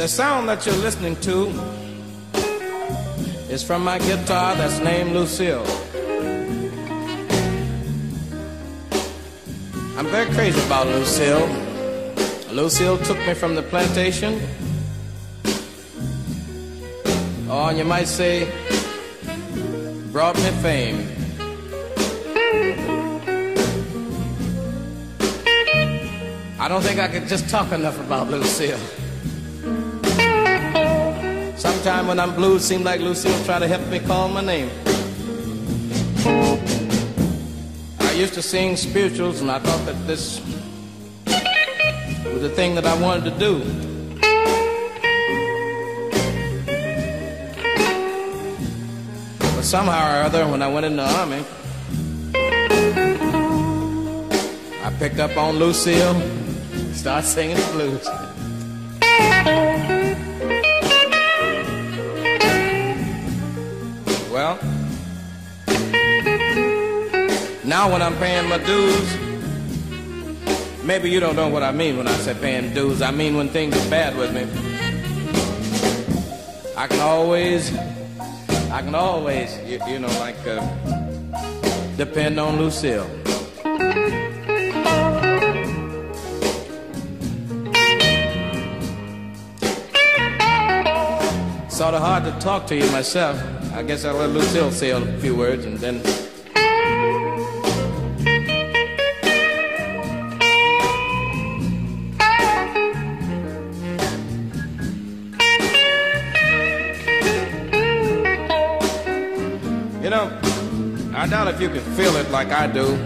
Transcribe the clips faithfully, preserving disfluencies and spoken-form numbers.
The sound that you're listening to is from my guitar that's named Lucille. I'm very crazy about Lucille. Lucille took me from the plantation, or you might say, brought me fame. I don't think I could just talk enough about Lucille. Sometime when I'm blue, it seems like Lucille try to help me call my name. I used to sing spirituals, and I thought that this was the thing that I wanted to do. But somehow or other, when I went in the army, I picked up on Lucille, started singing the blues. Well, now when I'm paying my dues, maybe you don't know what I mean when I say paying dues. I mean when things are bad with me, I can always, I can always, you, you know, like uh, depend on Lucille. Sort of hard to talk to you myself. I guess I'll let Lucille say a few words and then. You know, I doubt if you can feel it like I do.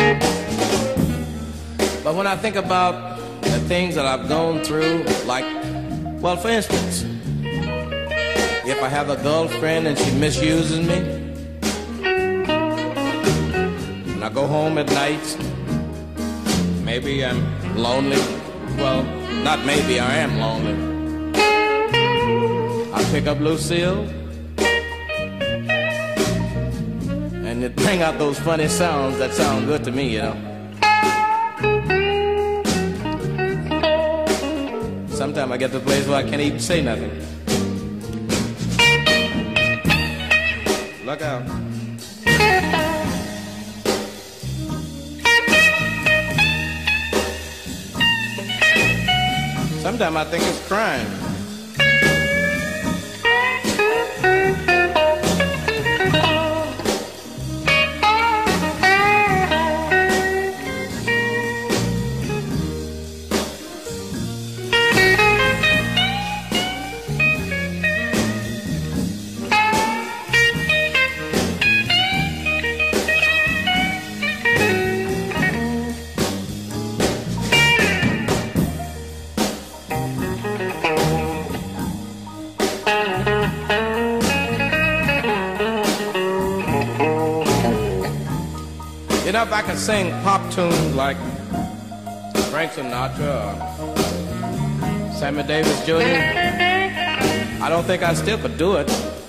But when I think about the things that I've gone through, like, well, for instance, if I have a girlfriend and she misuses me, and I go home at night, maybe I'm lonely. Well, not maybe, I am lonely. I pick up Lucille, and it bring out those funny sounds that sound good to me, you know. Sometimes I get to a place where I can't even say nothing. Look out. Sometimes I think it's crime. You know, if I could sing pop tunes like Frank Sinatra or Sammy Davis Junior, I don't think I still could do it.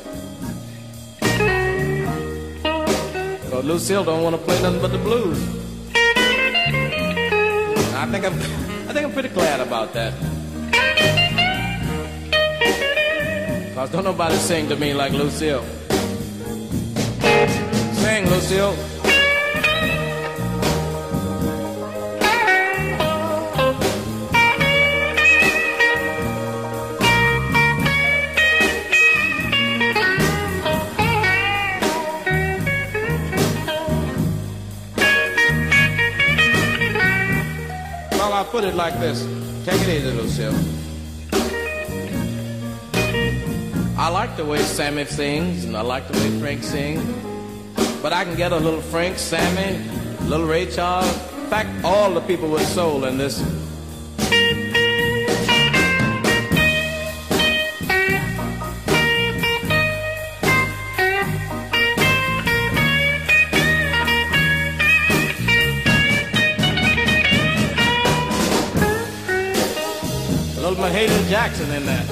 Because Lucille don't want to play nothing but the blues. I think I'm, I think I'm pretty glad about that. Because don't nobody sing to me like Lucille. Sing, Lucille. I'll put it like this. Take it easy, Lucille. I like the way Sammy sings, and I like the way Frank sings. But I can get a little Frank, Sammy, a little Ray Charles. In fact, all the people with soul in this. Little Mahalia Jackson in there.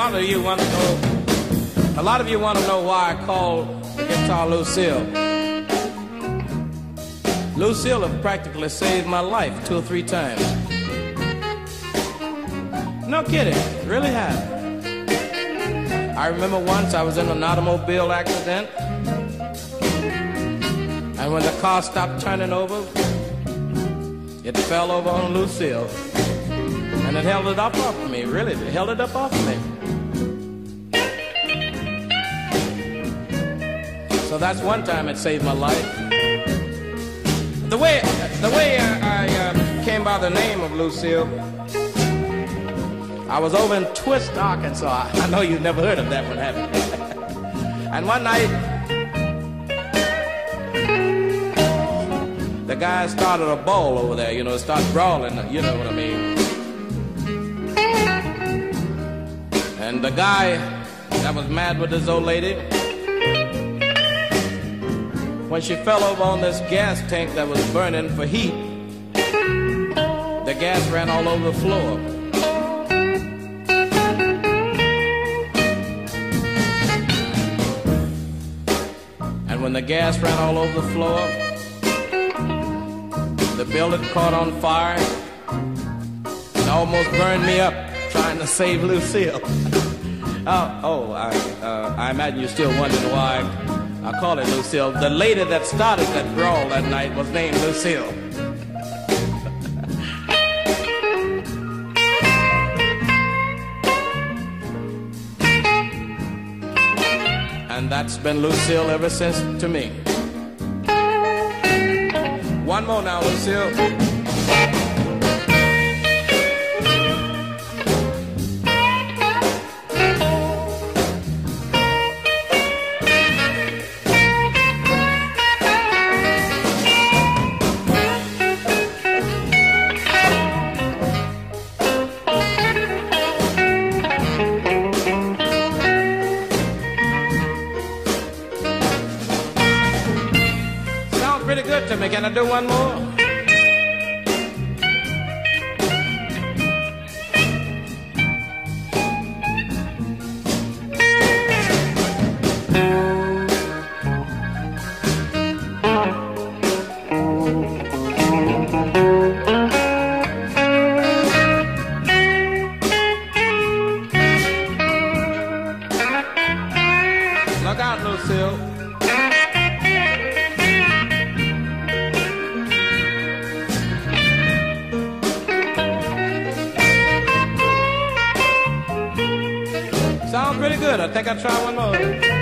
lot of you want to know. A lot of you want to know why I call the guitar Lucille. Lucille have practically saved my life two or three times. No kidding, really have. I remember once I was in an automobile accident, and when the car stopped turning over, it fell over on Lucille, and it held it up off of me. Really, it held it up off of me. So that's one time it saved my life. The way the way I, I uh, came by the name of Lucille, I was over in Twist, Arkansas. I know you've never heard of that one, have you? And one night, the guy started a ball over there, you know, started brawling, you know what I mean. And the guy that was mad with this old lady, when she fell over on this gas tank that was burning for heat, the gas ran all over the floor. And when the gas ran all over the floor, the building caught on fire and almost burned me up trying to save Lucille. oh, oh I, uh, I imagine you're still wondering why I call it Lucille. The lady that started that brawl that night was named Lucille. And that's been Lucille ever since to me. One more now, Lucille. Pretty good to me. Can I do one more? Look out, Lucille. Sounds pretty good. I think I'll try one more.